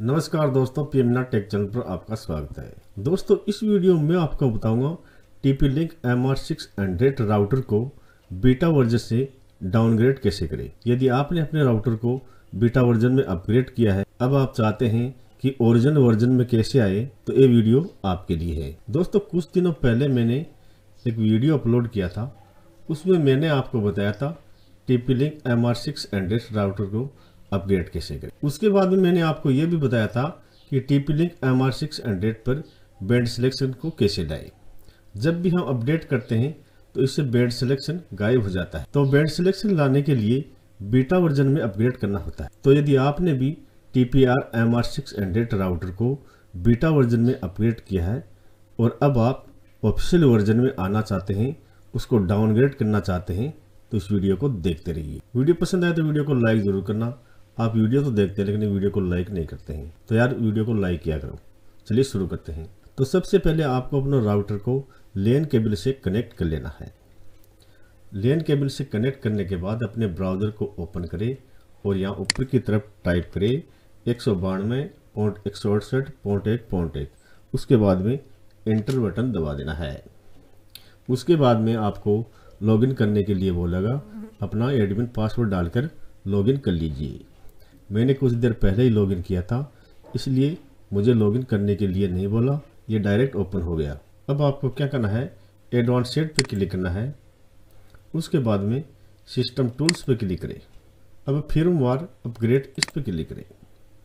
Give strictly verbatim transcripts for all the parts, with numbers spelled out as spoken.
नमस्कार दोस्तों, पीएमना take channel पर आपका स्वागत है। दोस्तों, इस वीडियो में आपको बताऊंगा TP Link M R six hundred router को बीटा वर्जन से डाउनग्रेड कैसे करें। यदि आपने अपने राउटर को बीटा वर्जन में अपग्रेड किया है, अब आप चाहते हैं कि ओरिजिनल वर्जन में कैसे आए, तो ये वीडियो आपके लिए है। दोस्तों, कुछ दिनों पहले मैंने एक वीडियो अपलोड किया था, उसमें मैंने आपको बताया था TP Link M R six hundred router को अपग्रेड कैसे करें। उसके बाद में मैंने आपको यह भी बताया था कि TP Link M R six hundred पर बैंड सिलेक्शन को कैसे लाएं। जब भी हम अपडेट करते हैं तो इससे बैंड सिलेक्शन गायब हो जाता है, तो बैंड सिलेक्शन लाने के लिए बीटा वर्जन में अपग्रेड करना होता है। तो यदि आपने भी T P R M R six hundred router को बीटा वर्जन में अपग्रेड किया है और अब आप ऑफिशियल वर्जन में आना चाहते हैं, उसको डाउनग्रेड करना चाहते हैं, तो इस वीडियो को देखते रहिए। वीडियो पसंद आए तो वीडियो को लाइक जरूर करना। आप वीडियो तो देखते हैं लेकिन वीडियो को लाइक नहीं करते हैं, तो यार वीडियो को लाइक किया करो। चलिए शुरू करते हैं। तो सबसे पहले आपको अपना राउटर को लैन केबल से कनेक्ट कर लेना है। लैन केबल से कनेक्ट करने के बाद अपने ब्राउज़र को ओपन करें और यहाँ ऊपर की तरफ टाइप करें एक सौ बानवे पॉइंट एक सौ अड़सठ पॉइंट एक पॉइंट एक। उसके बाद में एंटर बटन दबा देना है। उसके बाद में आपको लॉगिन करने के लिए बोलेगा, अपना एडमिन पासवर्ड डालकर लॉगिन कर लीजिए। मैंने कुछ देर पहले ही लॉगिन किया था, इसलिए मुझे लॉगिन करने के लिए नहीं बोला, ये डायरेक्ट ओपन हो गया। अब आपको क्या करना है, एडवांस्ड पे क्लिक करना है। उसके बाद में सिस्टम टूल्स पे क्लिक करें। अब फर्मवेयर अपग्रेड इस पे क्लिक करें।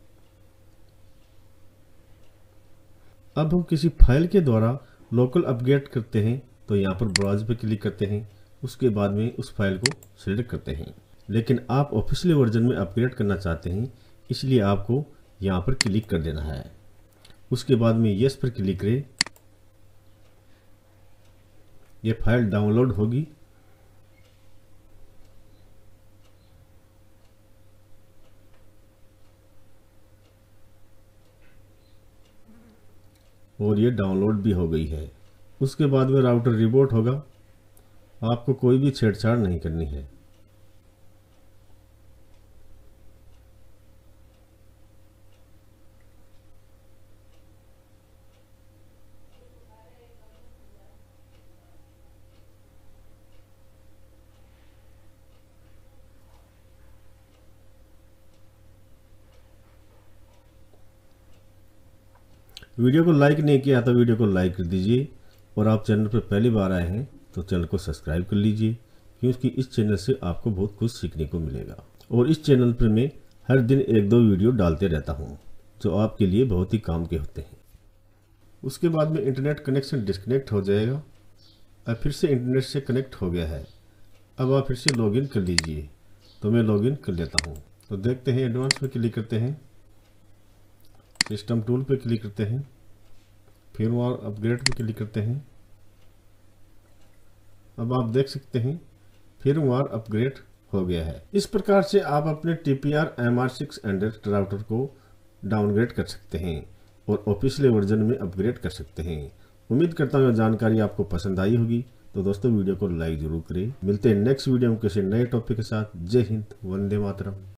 अब हम किसी फाइल के द्वारा लोकल अपग्रेड करते हैं, तो यहाँ पर ब्राउज पे क्लिक करते हैं। उसके बाद में उस फाइल को सिलेक्ट करते हैं। लेकिन आप ऑफिशियल वर्जन में अपग्रेड करना चाहते हैं, इसलिए आपको यहाँ पर क्लिक कर देना है। उसके बाद में यस पर क्लिक करें। ये फाइल डाउनलोड होगी। और ये डाउनलोड भी हो गई है। उसके बाद में राउटर रिबूट होगा। आपको कोई भी छेड़छाड़ नहीं करनी है। वीडियो को लाइक नहीं किया तो वीडियो को लाइक कर दीजिए, और आप चैनल पर पहली बार आए हैं तो चैनल को सब्सक्राइब कर लीजिए, क्योंकि इस चैनल से आपको बहुत कुछ सीखने को मिलेगा। और इस चैनल पर मैं हर दिन एक दो वीडियो डालते रहता हूँ जो आपके लिए बहुत ही काम के होते हैं। उसके बाद में इंटरनेट कनेक्शन डिस्कनेक्ट हो जाएगा। अब फिर से इंटरनेट से कनेक्ट हो गया है। अब आप फिर से लॉगिन कर लीजिए। तो मैं लॉगिन कर लेता हूँ। तो देखते हैं, एडवांस पे क्लिक करते हैं, सिस्टम टूल पे क्लिक करते हैं, फर्मवेयर अपग्रेड पे क्लिक करते हैं। अब आप देख सकते हैं फर्मवेयर अपग्रेड हो गया है। इस प्रकार से आप अपने T P R M R six hundred router को डाउनग्रेड कर सकते हैं और ऑफिशियल वर्जन में अपग्रेड कर सकते हैं। उम्मीद करता हूँ जानकारी आपको पसंद आई होगी। तो दोस्तों, वीडियो को लाइक जरूर करें। मिलते हैं नेक्स्ट वीडियो में किसी नए टॉपिक के साथ। जय हिंद, वंदे मातरम।